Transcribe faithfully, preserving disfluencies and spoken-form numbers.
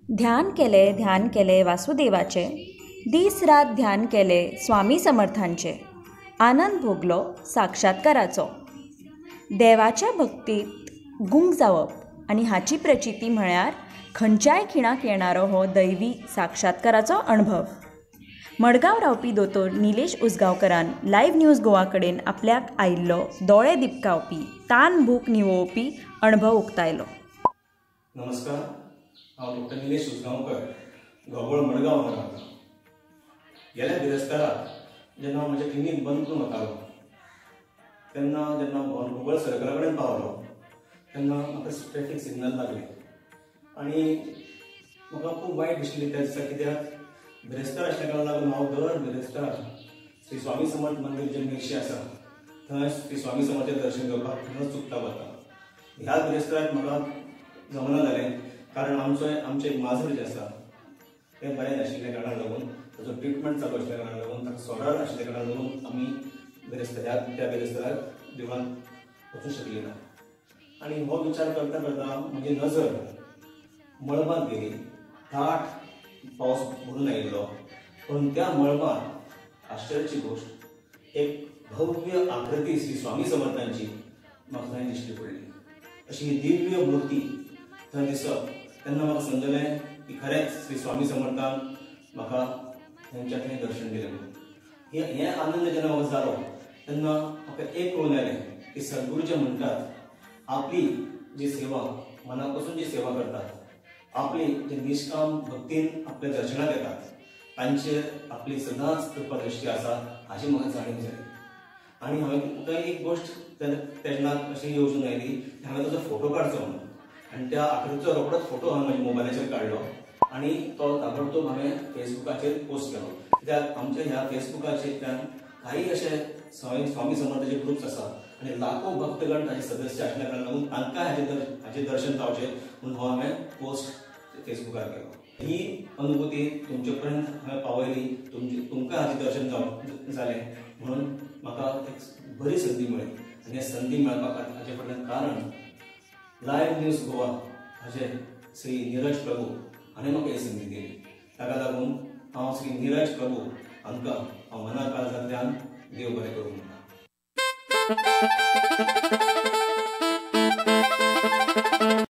ध्यान केले ध्यान केले वासुदेवाचे, दीस रात ध्यान केले स्वामी समर्थांचे, आनंद भोगलो साक्षात्काराचो। देवाच्या भक्तीत गुंग जावप आनी हाची प्रचिती म्हळ्यार खंयच्याय खिणाक येणारो हो दैवी साक्षात्काराचो अणभव। मडगांव रावपी दोतोर निलेश उसगांवकरान लायव्ह न्यूज गोवा कडेन आपल्याक आयिल्लो दोळे दिपकावपी तान भूक निवोवपी अणभव उक्तायलो। नमस्कार, हांव डॉक्टर निलेश उसगांवकर, गोबोळ मडगांव हांगा रावतां। गेल्या बिरेस्ताराक जेन्ना हांव म्हजें क्लिनीक बंद करून वतालो तेन्ना जेन्ना गुगल सर्कला कडेन पावलो तेन्ना म्हाका ट्रॅफीक सिग्नल लागले आनी म्हाका खूब वायट दिसलें त्या दिसा, कित्याक बिरेस्तार आसल्या कारणान लागून हांव दर बिरेस्तार श्री स्वामी समर्थ मंदिर जें मेर्शें आसा थंय श्री स्वामी समर्थाचें दर्शन घेवपाक थंय चुकता वता। ह्या बिरेस्ताराक म्हाका जमना जालें, कारण आमचो आमचें एक माजर जें आसा तें बरें नाशिल्ल्या कारणान लागून, ताजो ट्रिटमेंट चालू आशिल्ल्या कारणान लागून, ताका सोडार आशिल्ल्या कारणान लागून आमी बिरेस्ताराक त्या बिरेस्ताराक देवळांत वचूंक शकलीं ना। आनी हो विचार करता करता म्हजी नजर मळबांत गेली। दाट पावस भरून आयिल्लो, पूण त्या मळबांत आश्चर्याची गोश्ट एक भव्य आकृती श्री स्वामी समर्थांची म्हाका थंय दिश्टी पडली। अशी ही दिव्य मूर्ती थंय दिसप तेन्ना म्हाका समजलें की खरेंच श्री स्वामी समर्थान म्हाका थंयच्या थंय दर्शन दिलें म्हणून। हे हे आनंद जेन्ना म्हाका जालो तेन्ना म्हाका एक कळून आयलें की सद्गुरू जे म्हणटात, आपली जी सेवा मना पासून जी सेवा करतात, आपली जे निश्काम भक्तीन आपल्या दर्शनाक येतात, तांचेर आपली सदांच कृपा दृश्टी आसा हाची म्हाका जाणीव जाली। आनी हांवें थंय एक गोश्ट तेन्ना अशी येवजून आयली की हांवें ताजो फोटो काडचो म्हणून, आनी त्या आकृतीचो रोखडोच फोटो हांवें म्हज्या मोबायलाचेर काडलो आनी तो ताबडतोब हांवें फेसबुकाचेर पोस्ट केलो। कित्याक आमच्या ह्या फेसबुकाचेर काही अशे स्वामी समर्थाचे ग्रुप्स आसा आनी लाखो भक्तगण ताचे सदस्य आसल्या कारणान लागून तांकां हाचे हाचें दर्शन पावचें म्हणून हो हांवें पोस्ट फेसबुकार केलो। ही अनुभूती तुमचे पर्यंत हांवें पावयली, तुमचे तुमकां हाचें दर्शन जाव जालें म्हणून म्हाका एक बरी संदी मेळ्ळी। आनी हे संदी मेळपाक हाचे फाटल्यान कारण लायव्ह न्यूज गोवा हाचे श्री निरज प्रभू हाणें म्हाका ही संदी दिली। ताका लागून हांव श्री निरज प्रभू हांकां हांव मना काळजांतल्यान देव बरें करूं म्हणटा।